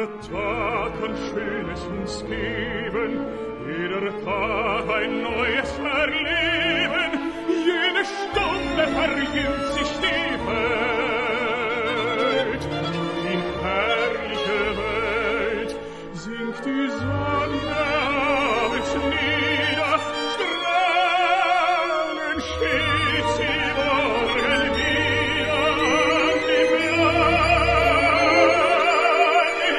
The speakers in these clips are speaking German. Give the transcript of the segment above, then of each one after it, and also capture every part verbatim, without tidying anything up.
Tag kann Schönes uns geben, jeder Tag ein neues Erleben, jede Stunde verjüngt sich die Welt. In herrliche Welt sinkt die Sonne abends nieder, strahlend steht sie morgen wieder an dem blauen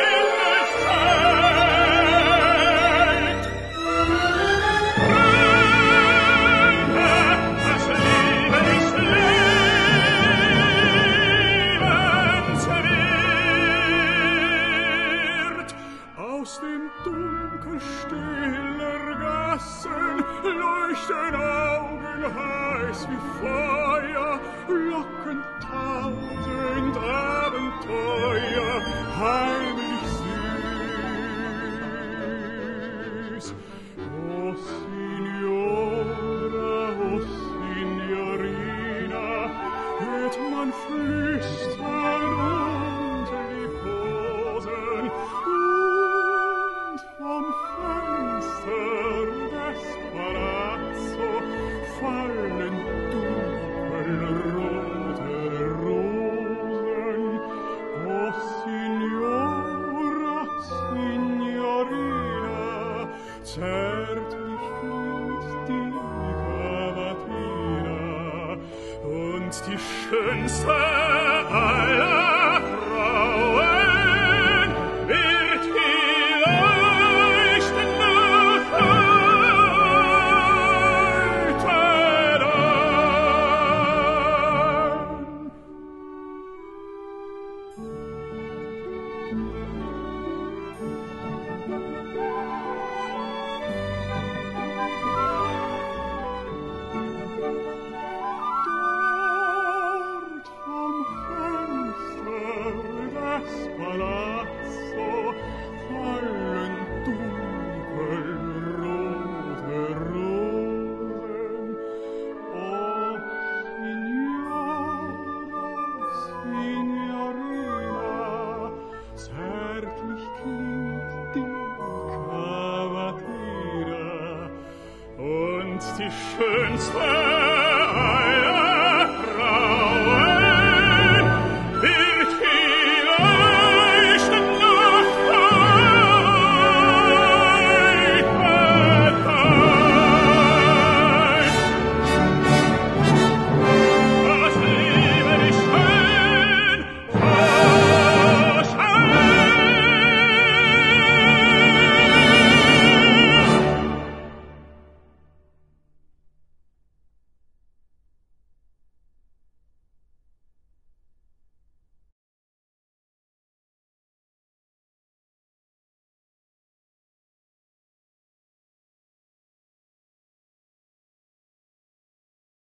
Himmelszelt. Freunde, das Leben ist lebenswert. Aus dem Dunkel stiller Gassen leuchten Augen heiß wie Feuer, locken tausend Abenteuer, heimlich süß. Oh, Signora, oh, Signorina, hört man flüstern und liebkosen, und vom Fenster des Palazzo fallen dunkelrote Rosen. Oh, Signora, Signorina, zärtlich klingt die Cavatina, und die schönste aller Frauen wird hier leuchten noch heute an. Dort vom Fenster des Palazzo fallen dunkelrote Rosen. Oh, Signora, Signorina, zärtlich klingt die Cavatina, und die schönste aller